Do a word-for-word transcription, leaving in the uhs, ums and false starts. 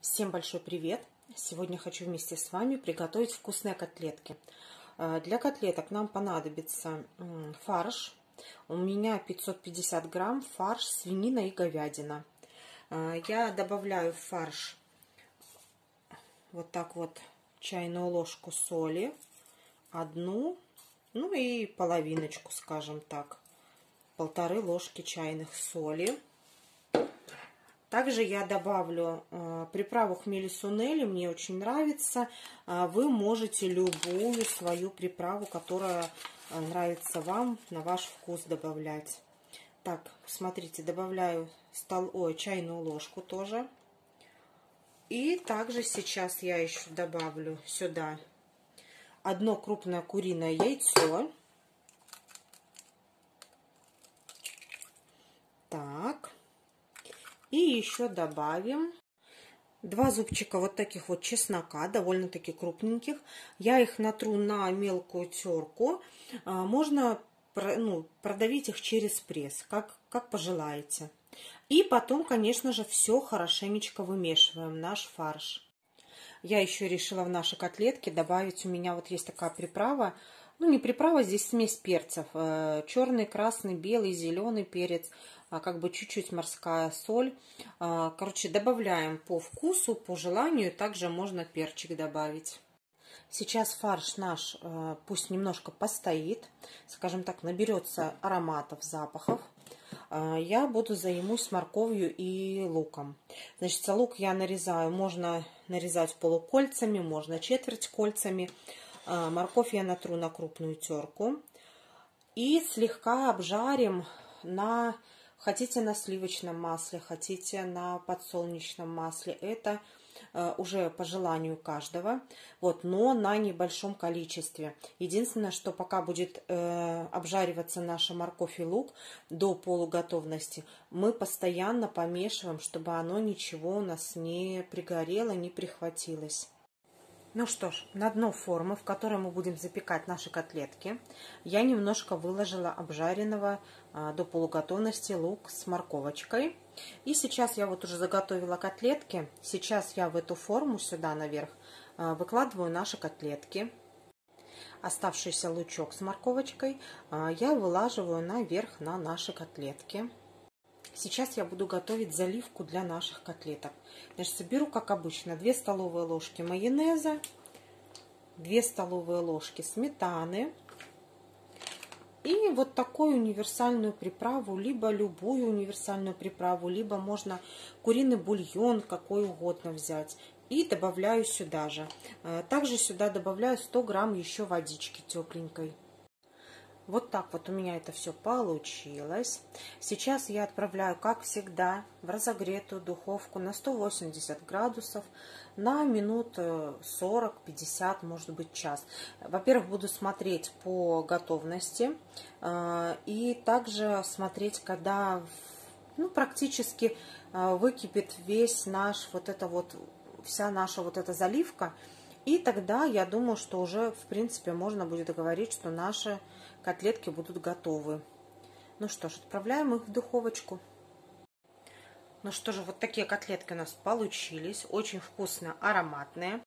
Всем большой привет! Сегодня хочу вместе с вами приготовить вкусные котлетки. Для котлеток нам понадобится фарш. У меня пятьсот пятьдесят грамм фарш, свинина и говядина. Я добавляю в фарш вот так вот чайную ложку соли, одну, ну и половиночку, скажем так, полторы ложки чайных соли. Также я добавлю э, приправу хмели-сунели, мне очень нравится. Э, вы можете любую свою приправу, которая э, нравится вам, на ваш вкус добавлять. Так, смотрите, добавляю стол... Ой, чайную ложку тоже. И также сейчас я еще добавлю сюда одно крупное куриное яйцо. Так. И еще добавим два зубчика вот таких вот чеснока, довольно-таки крупненьких. Я их натру на мелкую терку. Можно ну, продавить их через пресс, как, как пожелаете. И потом, конечно же, все хорошенечко вымешиваем, наш фарш. Я еще решила в наши котлетки добавить, у меня вот есть такая приправа. Ну, не приправа, здесь смесь перцев. Черный, красный, белый, зеленый перец. Как бы чуть-чуть морская соль. Короче, добавляем по вкусу, по желанию. Также можно перчик добавить. Сейчас фарш наш пусть немножко постоит. Скажем так, наберется ароматов, запахов. Я буду займусь морковью и луком. Значит, лук я нарезаю. Можно нарезать полукольцами, можно четверть кольцами. Морковь я натру на крупную терку. И слегка обжарим на... Хотите на сливочном масле, хотите на подсолнечном масле. Это э, уже по желанию каждого. Вот, но на небольшом количестве. Единственное, что пока будет э, обжариваться наша морковь и лук до полуготовности, мы постоянно помешиваем, чтобы оно ничего у нас не пригорело, не прихватилось. Ну что ж, на дно формы, в которой мы будем запекать наши котлетки, я немножко выложила обжаренного а, до полуготовности лук с морковочкой. И сейчас я вот уже заготовила котлетки. Сейчас я в эту форму сюда наверх а, выкладываю наши котлетки. Оставшийся лучок с морковочкой а, я вылаживаю наверх на наши котлетки. Сейчас я буду готовить заливку для наших котлеток. Значит, беру, как обычно, две столовые ложки майонеза, две столовые ложки сметаны и вот такую универсальную приправу, либо любую универсальную приправу, либо можно куриный бульон какой угодно взять. И добавляю сюда же. Также сюда добавляю сто грамм еще водички тепленькой. Вот так вот у меня это все получилось. Сейчас я отправляю, как всегда, в разогретую духовку на сто восемьдесят градусов на минут сорок-пятьдесят, может быть, час. Во-первых, буду смотреть по готовности и также смотреть, когда ну, практически выкипит весь наш вот это вот, вся наша вот эта заливка. И тогда я думаю, что уже, в принципе, можно будет говорить, что наши котлетки будут готовы. Ну что ж, отправляем их в духовочку. Ну что же, вот такие котлетки у нас получились. Очень вкусные, ароматные.